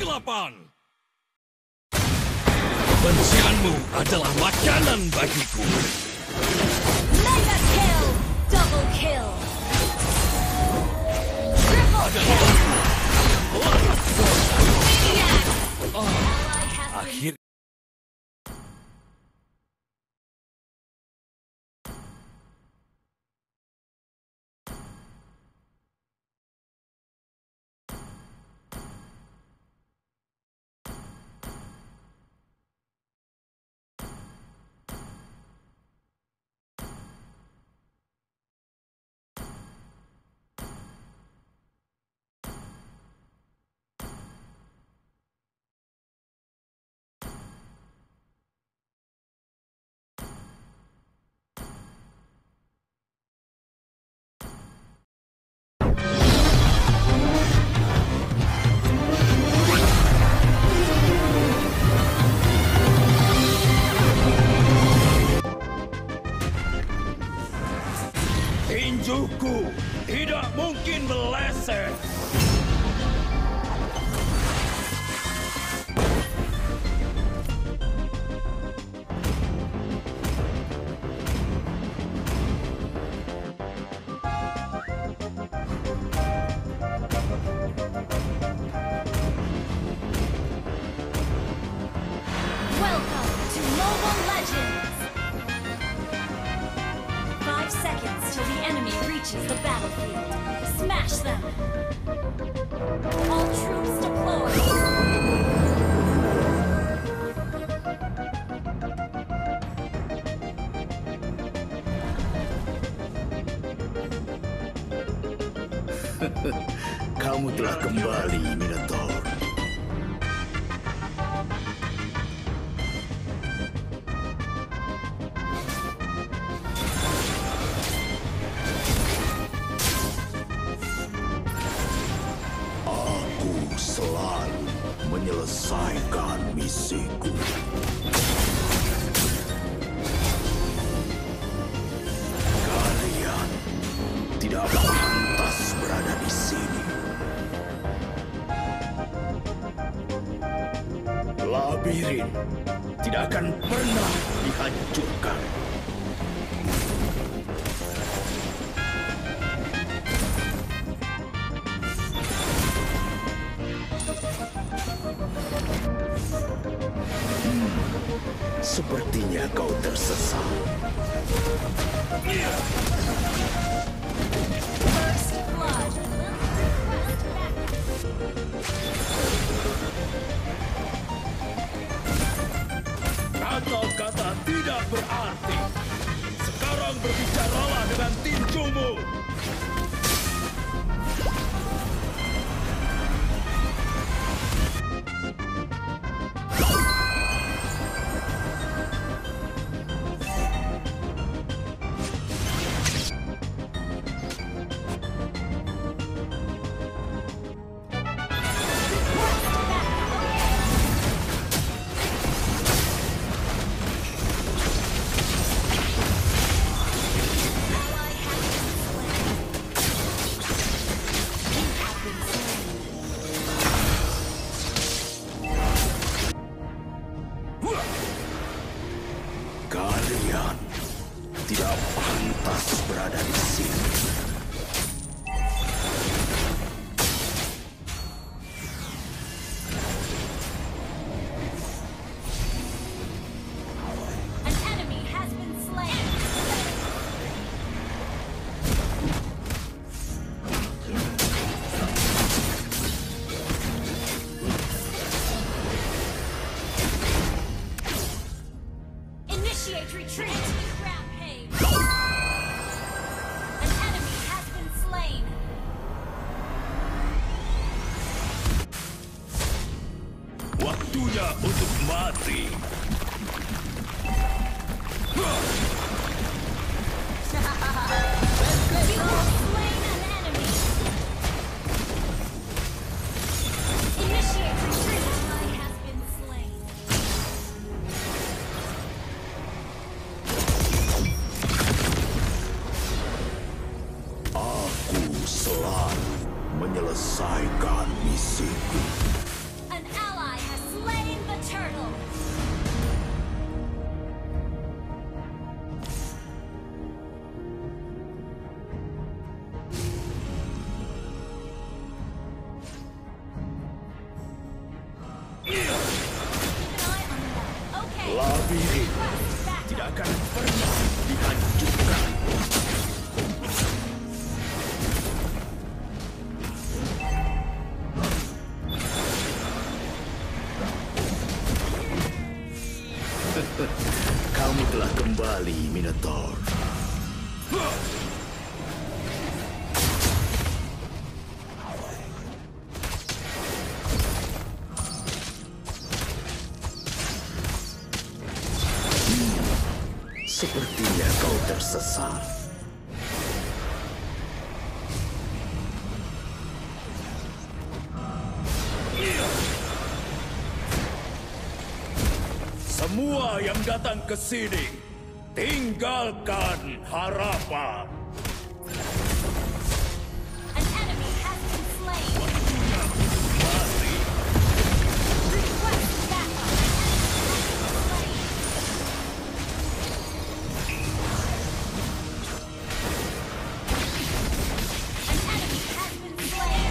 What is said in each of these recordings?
kegelapan. Kebencianmu adalah makanan bagiku. Mega kill! Double kill! Triple kill! Maniac! Akhir. Tinjuku tidak mungkin meleset. Welcome to Mobile Legends! 5 seconds till the enemy reaches the battlefield. Smash them! All troops deployed! Kamu telah kembali, Minotaur. Aku selalu menyelesaikan misiku. Kalian tidak pantas berada di sini. Labirin tidak akan pernah dihancurkan. Sepertinya kau tersesat. First blood! Kata-kata tidak berarti. Sekarang berbicaralah dengan tinjumu. Kalian tidak pantas berada di sini. An enemy has been slain! Initiate retreat! Rampage! An enemy has been slain! Waktunya untuk mati. You have slain an enemy! Initiate retreat! Ally has been slain. Aku selalu menyelesaikan misiku. An Kamu telah kembali, Minotaur. Sepertinya kau tersesat. Semua yang datang ke sini, tinggalkan harapan. An enemy has been slain. Waktunya untuk mati. Request backup. An enemy has been slain.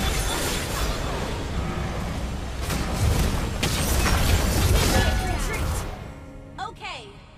Initiate retreat. Okay.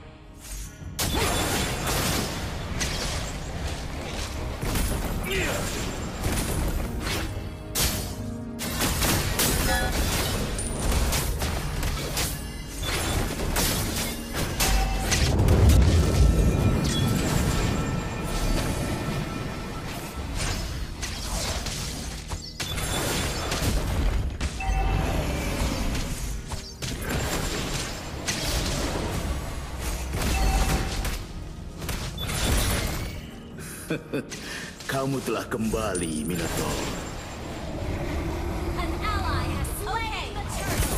Kamu telah kembali, Minotaur. An ally has slain the turtle.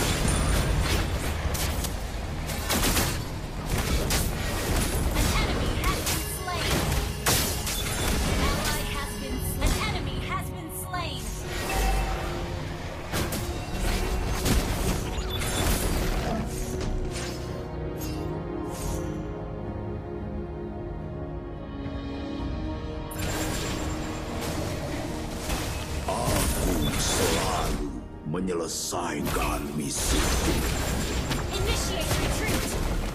An enemy has been slain. An enemy has been slain. Selalu menyelesaikan misiku. Initiate retreat.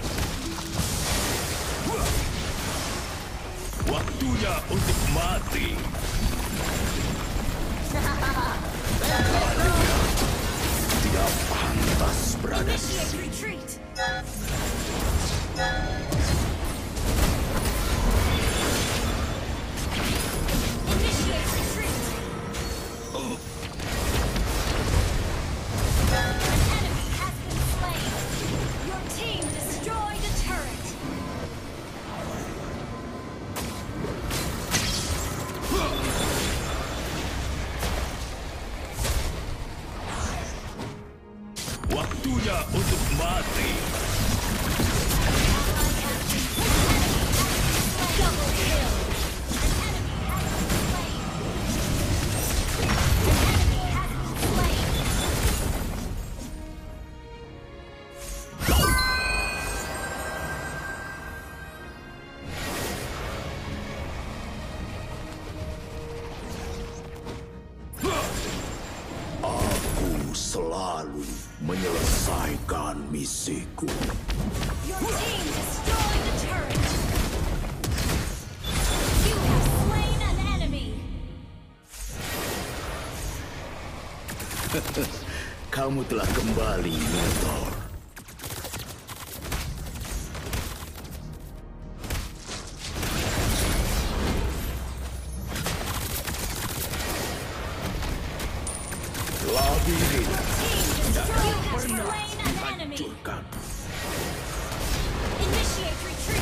Waktunya untuk mati. Tidak pantas berada di Initiate sini. retreat. Initiate retreat. An enemy has been slain. Your team destroyed a turret. Waktunya untuk mati. Double kill. An enemy has been slain. An enemy has been slain. Aku selalu menyelesaikan misiku. Your team destroyed a turret. You have slain an enemy. Kamu telah kembali, Minotaur. Labirin You have slain an enemy. hancurkan. Initiate retreat.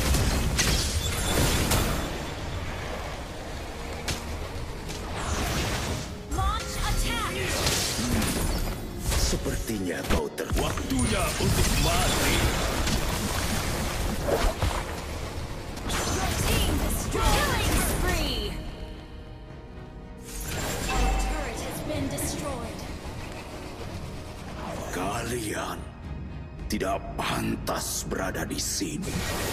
Launch attack. Sepertinya kau Waktunya untuk mati. Your team destroyed. Killing spree. Our turret has been destroyed. Kalian tidak pantas berada di sini.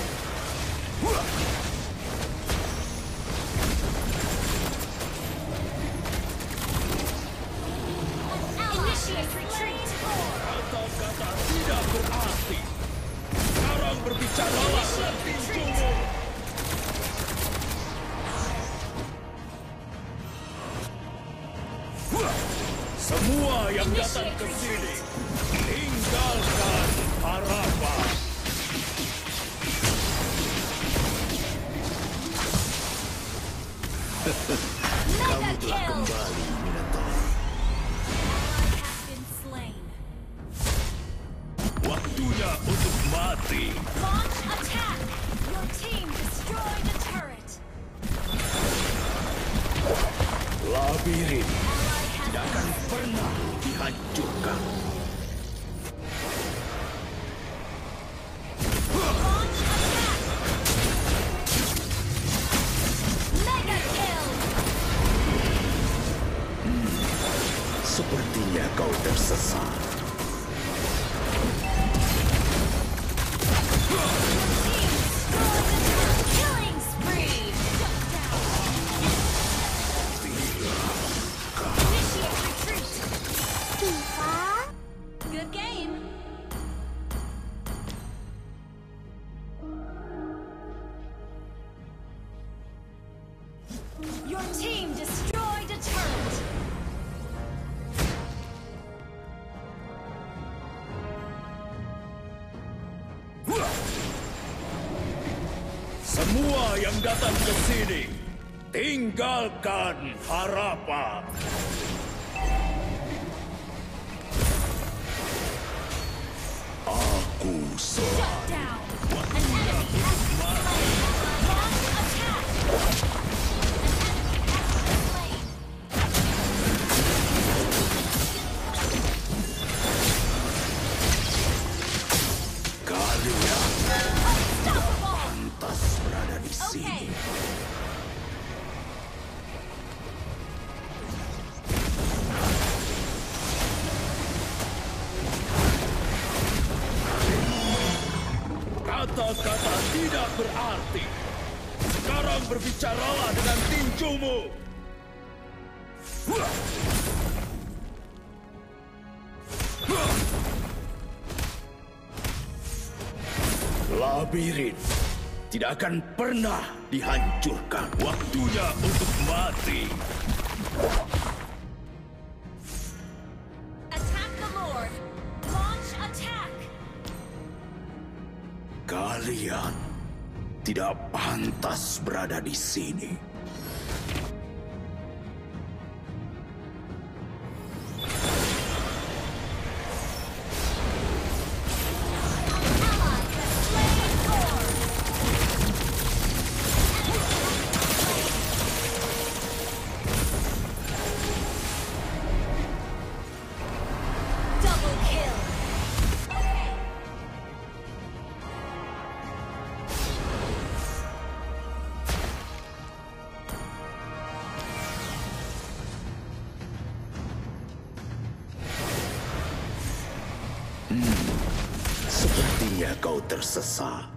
Initiate retreat. Kata-kata tidak berarti. Sekarang berbicaralah dengan tinjumu. Semua yang datang ke sini, tinggalkan harapan. Telah kill. kembali, Minotaur. Ally has been slain. Waktunya untuk mati. Launch attack. Your team destroyed a turret. Labirin Ally has tidak akan been slain. pernah dihancurkan. Launch attack. Mega kill. Sepertinya kau tersesat. Killing spree! Shut down! Initiate retreat! Good game! Your team destroyed a turret! Semua yang datang ke sini, tinggalkan harapan. Aku Shut down! An enemy has been slain! Launch attack! An enemy has been slain! kalian Unstoppable! pantas berada di Okay. sini. Kata-kata tidak berarti. Sekarang berbicaralah dengan tinjumu. Labirin tidak akan pernah dihancurkan. Waktunya untuk mati. Attack the Lord! Launch attack! Kalian tidak pantas berada di sini. Ally has slain Thor! Double kill! Sepertinya kau tersesat.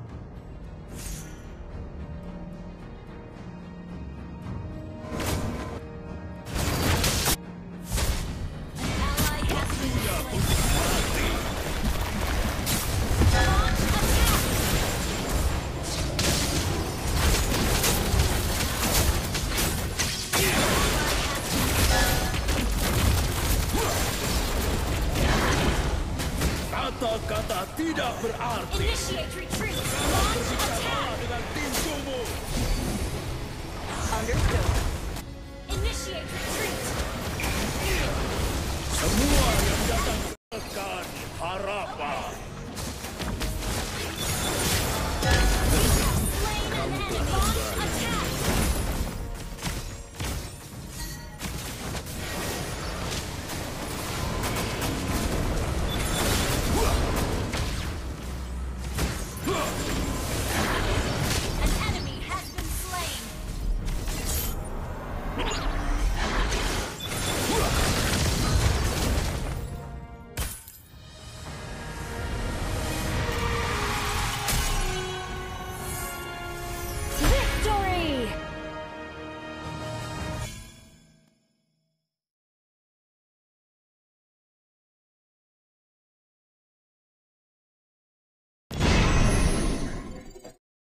Ally has been slain! Launch attack! Kata-kata tidak berarti. Initiate retreat! Launch attack! Dengan tinjumu. Understood. Initiate retreat! Semua yang datang